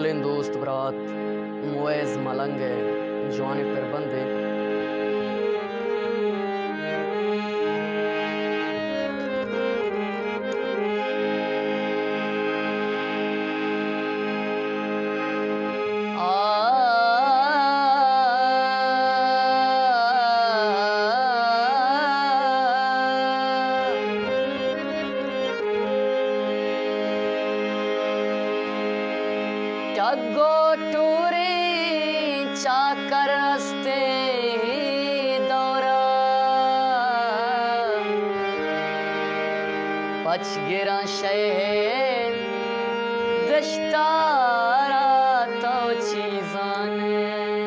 बोलें दोस्त बरात मुएज़ मलंग है जवानी पर बंदे टगो टूरी चाकर हस्ते दौरा पच गिरा शहर दश्तारा तो चीज़ाने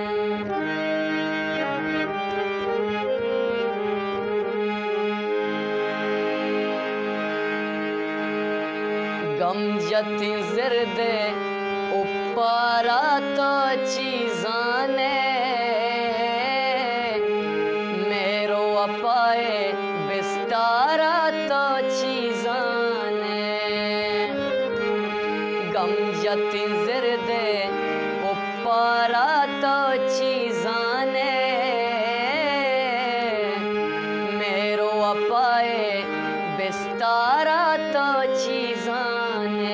गम जती जिरदे उपारा तो चीज़ाने मेरो अपाए बिस्तारा तो चीज़ाने गम जती जिरदे उपारा तो चीज़ाने मेरो अपाए बिस्तारा तो चीज़ाने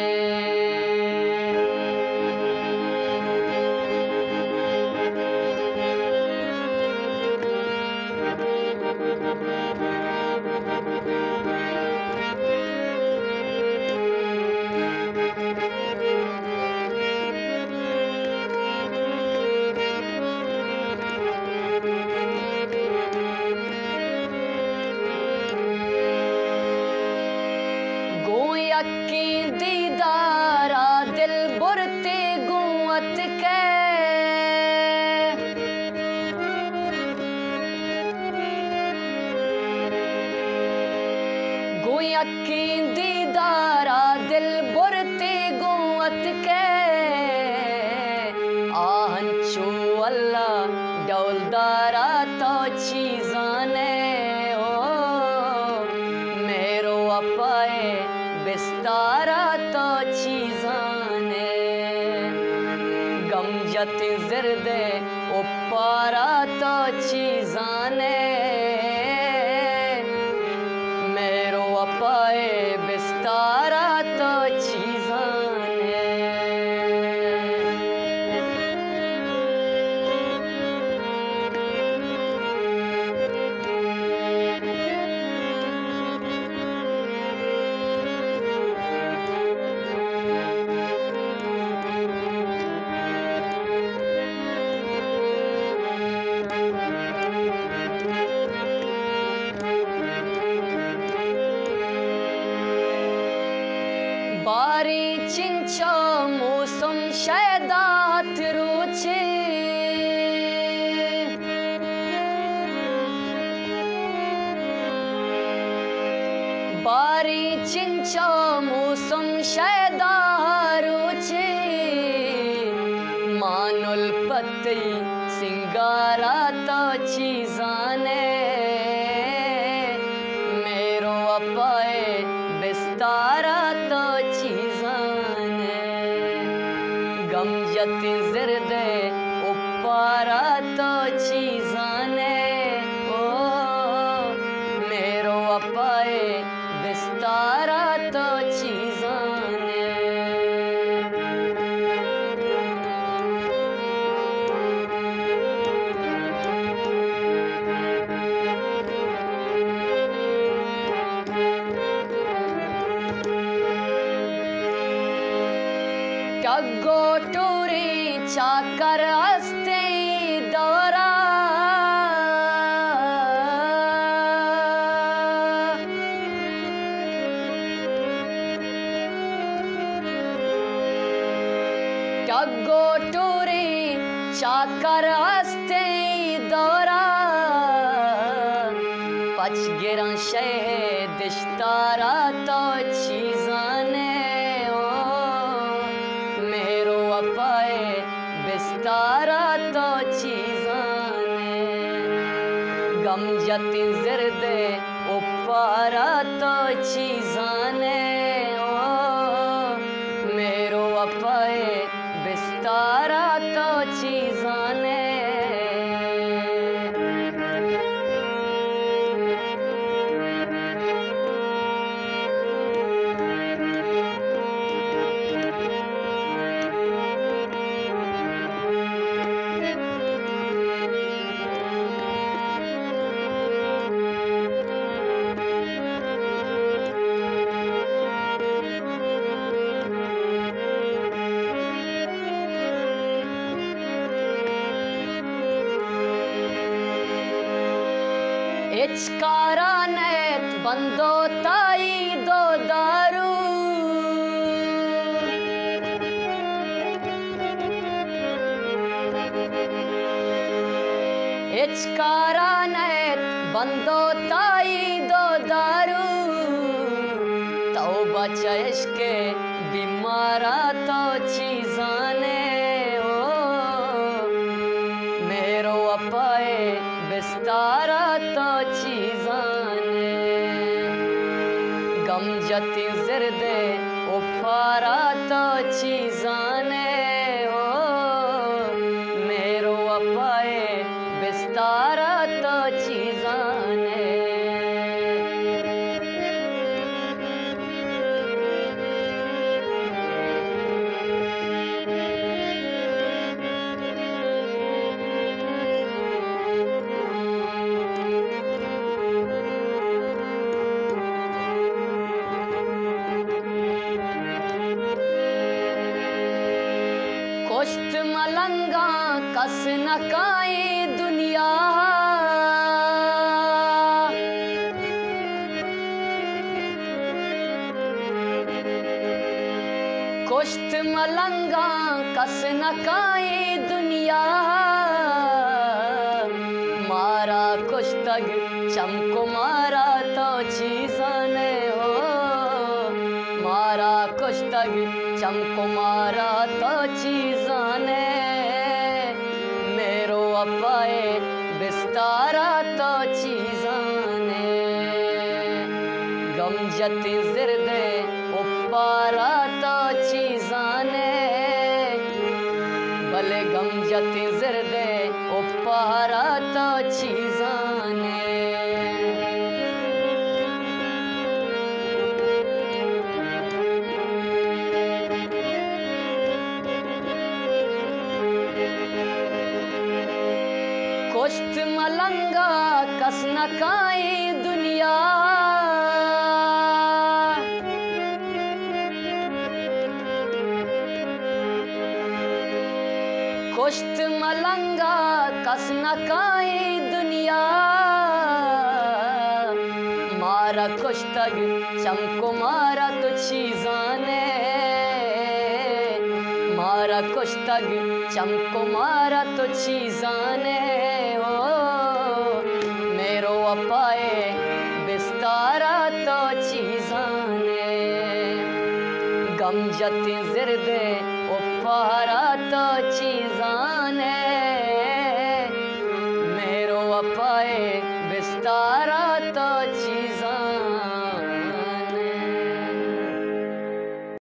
अक्की दीदारा दिल बुरते गुआत के गोई अक्की दीदारा दिल बुरते गुआत के आहन चू अल्लाह डौलदारा तो चीज़ाने ओ मेरो अपाए बिस्तारा तो चीज़ाने गम जती जिरदे उपारा तो चीज़ाने मेरो अपाए बिस्तारा तो चीज़ाने बारी चिंचो मौसम शैदात रुचे बारी चिंचो मौसम शैदा रुचे मानुल पत्ती सिंगारा तो चीज़ाने मेरो अपाए बिस्तारा तो चीज़ाने गम जती जिरदे उपारा तो चीज़ाने ओ मेरो अपाए बिस्तारा तो चीज़ाने टगो टूरी चाकर हस्ते दौरा टगो टूरी चाकर हस्ते दौरा पच गिरा शहर दिश्तारा तो चीज़ाने अपाए बिस्तारा तो चीज़ाने गम जती जिरदे उपारा तो चीज़ाने ओ मेरो अपाए बिस्तारा तो चीज़ाने इचकारा नेत बंदो ताई दो दारू इचकारा नेत बंदो ताई दो दारू तौबा चयश के बीमारा तो चीज़ाने मेरो अपाए बिस्तारा तो चीज़ाने गम जती ज़िरदे उफारा तो चीज़ाने मेरो अपाए बिस्तारा तो चीज़ाने कुश्त मलंगा कस नकाई दुनिया कुश्त मलंगा कस नकाई दुनिया मारा कुश्तग चमको मारा तो चीज़ाने मारा कुश्तग चमको मारा तो चीज़ाने मेरो अपाए बिस्तारा तो चीज़ाने गम जती ज़िरदे उपारा तो चीज़ाने भले गम जती ज़िरदे उपारा तो चीज़ाने कुश्त मलंगा कस नकाई दुनिया कुश्त मलंगा कस नकाई दुनिया मारा कुश्तग चमको मारा तो चीज़ाने मारा कुश्तग चमको मारा तो चीज़ाने मेरो अपाए बिस्तारा तो चीज़ाने गम जती ज़िरदे उपारा तो चीज़ाने